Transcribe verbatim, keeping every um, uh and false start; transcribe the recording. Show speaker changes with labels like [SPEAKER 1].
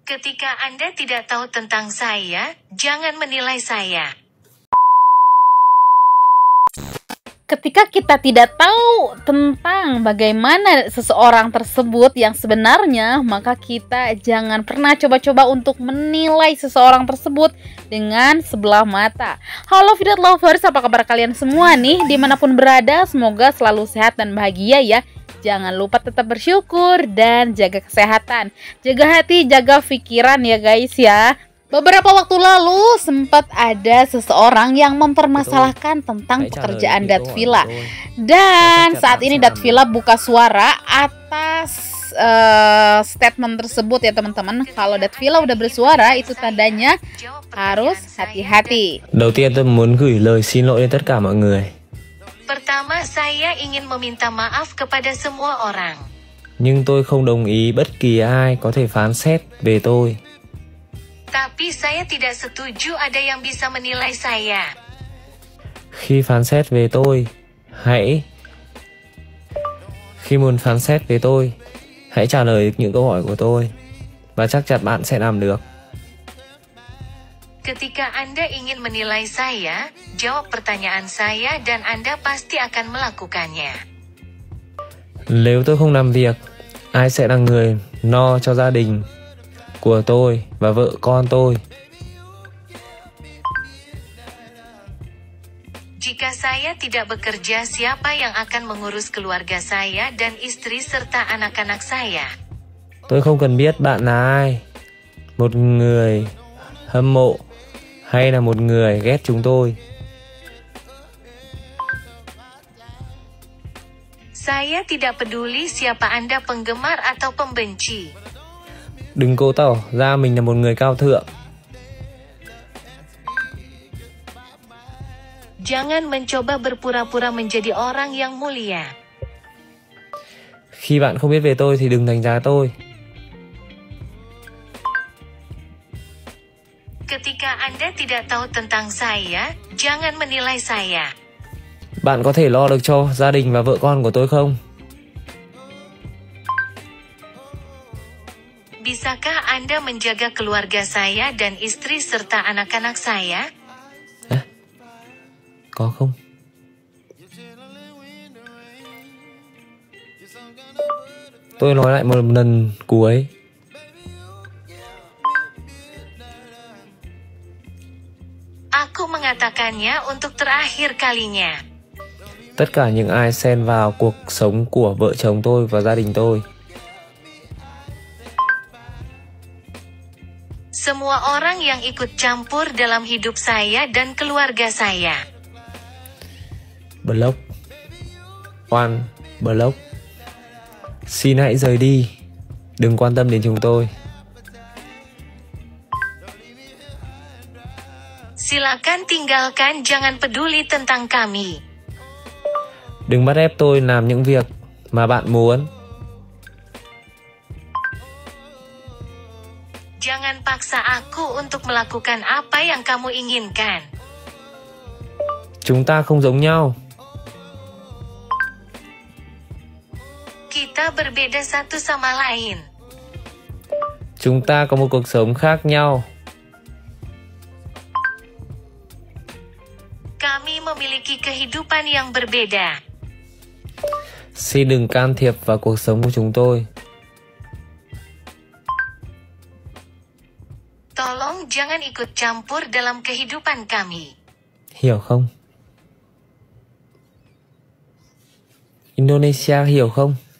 [SPEAKER 1] Ketika Anda tidak tahu tentang saya, jangan menilai saya.
[SPEAKER 2] Ketika kita tidak tahu tentang bagaimana seseorang tersebut yang sebenarnya, maka kita jangan pernah coba-coba untuk menilai seseorang tersebut dengan sebelah mata. Halo Vidat Lovers, apa kabar kalian semua nih? Dimanapun berada, semoga selalu sehat dan bahagia ya. Jangan lupa tetap bersyukur dan jaga kesehatan. Jaga hati, jaga pikiran ya guys ya. Beberapa waktu lalu sempat ada seseorang yang mempermasalahkan tentang pekerjaan Datvilla. Dan saat ini Datvilla buka suara atas uh, statement tersebut ya teman-teman. Kalau Datvilla udah bersuara itu tandanya harus hati-hati.
[SPEAKER 3] Đầu tiên tôi muốn gửi lời xin lỗi đến tất cả mọi người.
[SPEAKER 1] Pertama, saya ingin meminta maaf kepada semua orang.
[SPEAKER 3] Nhưng tôi không đồng ý bất kỳ ai có thể phán xét về tôi.
[SPEAKER 1] Tapi saya tidak setuju ada yang bisa menilai saya.
[SPEAKER 3] Khi phán xét về tôi, hãy Khi muốn phán xét về tôi, hãy trả lời những câu hỏi của tôi và chắc chắn bạn sẽ làm được.
[SPEAKER 1] Ketika Anda ingin menilai saya, jawab pertanyaan saya dan Anda pasti akan melakukannya.
[SPEAKER 3] Nếu tôi không làm việc, ai sẽ là người lo cho gia đình của tôi và vợ con tôi?
[SPEAKER 1] Jika saya tidak bekerja, siapa yang akan mengurus keluarga saya dan istri serta anak-anak saya?
[SPEAKER 3] Tôi không cần biết bạn là ai, một người hâm mộ hay là một người ghét chúng tôi.
[SPEAKER 1] Saya tidak peduli siapa Anda penggemar atau pembenci.
[SPEAKER 3] Đừng cố tỏ ra mình là một người cao thượng.
[SPEAKER 1] Jangan mencoba berpura-pura menjadi orang yang mulia.
[SPEAKER 3] Khi bạn không biết về tôi thì đừng đánh giá tôi.
[SPEAKER 1] Ketika Anda tidak tahu tentang saya, jangan menilai saya.
[SPEAKER 3] Bạn có thể lo được cho gia đình và vợ con của tôi không?
[SPEAKER 1] Bisakah Anda menjaga keluarga saya dan istri serta anak-anak saya?
[SPEAKER 3] À, có không? Tôi nói lại một lần cuối.
[SPEAKER 1] Aku mengatakannya untuk terakhir kalinya.
[SPEAKER 3] Tất cả những ai xen vào cuộc sống của vợ chồng tôi và gia đình tôi.
[SPEAKER 1] Semua orang yang ikut campur dalam hidup saya dan keluarga saya.
[SPEAKER 3] Block. One. Block. Xin hãy rời đi. Đừng quan tâm đến chúng tôi.
[SPEAKER 1] Silakan tinggalkan, jangan peduli tentang kami.
[SPEAKER 3] Đừng bắt ép tôi làm những việc mà bạn muốn.
[SPEAKER 1] Jangan paksa aku untuk melakukan apa yang kamu inginkan.
[SPEAKER 3] Chúng ta không giống nhau.
[SPEAKER 1] Kita berbeda satu sama lain.
[SPEAKER 3] Chúng ta có một cuộc sống khác nhau.
[SPEAKER 1] Kami memiliki kehidupan yang berbeda.
[SPEAKER 3] Xin đừng can thiệp vào cuộc sống của chúng tôi.
[SPEAKER 1] Tolong jangan ikut campur dalam kehidupan kami.
[SPEAKER 3] Hiểu không? Indonesia hiểu không?